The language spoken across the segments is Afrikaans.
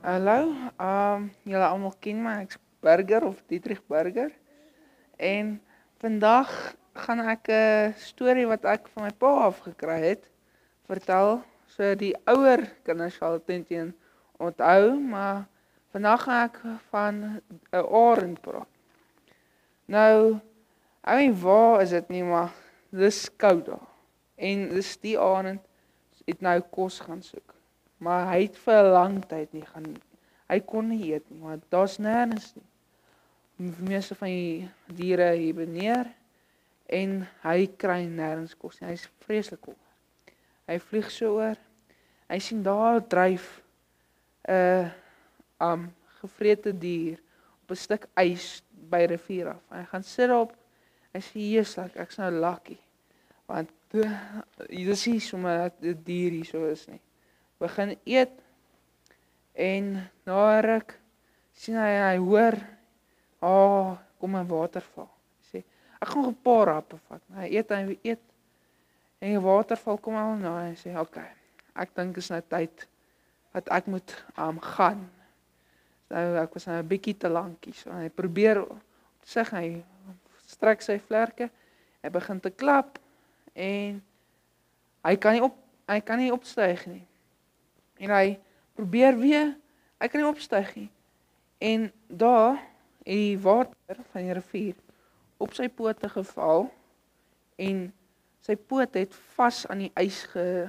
Hallo, julle almal ken my, ek's Burger of Dietrich Burger. En vandag gaan ek 'n storie wat ek van my pa afgekry het, vertel. So die ouer kinders sal teen onthou, maar vandag gaan ek van 'n arend praat. Nou, ek weet nie waar is dit nie, maar dis koud daar. En dis die arend het nou kos gaan soek. Maar hy het vir 'n lang tyd nie gaan. Hy kon nie eet nie, maar daar's nêrens nie. Die meeste van die diere hiberneer en hy kry nêrens kos nie. Hy's vreeslik honger. Hy vlieg so oor. Hy sien daar dryf 'n gevrete dier op 'n stuk ys by 'n rivier af. Hy gaan sit daarop. Hy sê, "Jesus, ek's nou lucky." Want dis nie sommer 'n dier hier so is nie. Begin eet en na 'n ruk sien hy hoor, kom 'n waterval. Hy sê, "Ek gaan 'n paar happe vat." Hy eet en die waterval kom al na. Hy sê, "Oké, ek dink is nou tyd dat ek moet gaan." Nou ek was nou 'n bietjie te lankie, so hy probeer sê hy strek sy vlerke, hy begin te klap en hy kan nie opstyg nie. En hy probeer weer, hy kan nie opstyg nie. En daar het die water van die rivier op sy pote geval en sy poot het vas aan die ys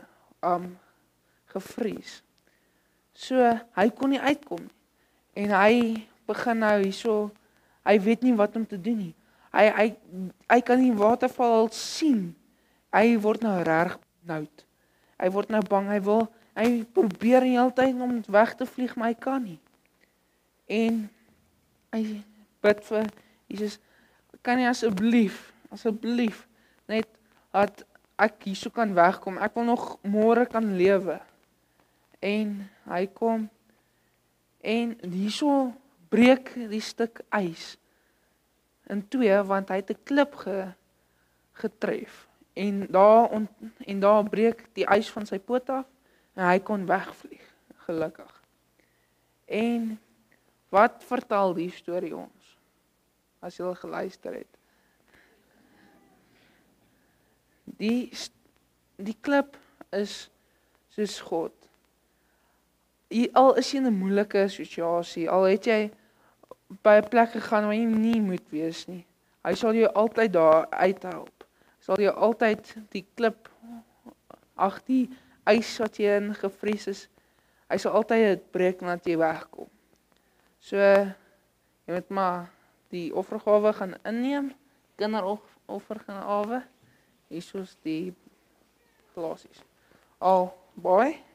gevries. So hy kon nie uitkom nie. En hy begin nou hierso, hy weet nie wat om te doen nie. Hy kan die waterval sien. Hy word nou reg benoud. Hy word nou bang, hy probeer die hele tyd om weg te vlieg, maar hy kan nie. En hy bid vir Jesus, kan jy asseblief net dat ek hierso kan wegkom. Ek wil nog môre kan lewe. En hy kom en hierso breek die stuk ys in twee, want hy het 'n klip getref. En daar breek die ys van sy poot af en hy kon wegvlieg, gelukkig. En wat vertel die storie ons? As jy al geluister het. Die klip is soos God. Al is jy in 'n moeilike situasie, al het jy by 'n plek gegaan waar jy nie moet wees nie, hy sal jou altyd daar uithelp. Sal jy altyd die klip, die ys wat jy in gevries is, hy sal altyd dit breek nadat jy wegkom. So, jy moet maar die offergawe gaan inneem, kinderoffergawe, hier soos die glasies. Baie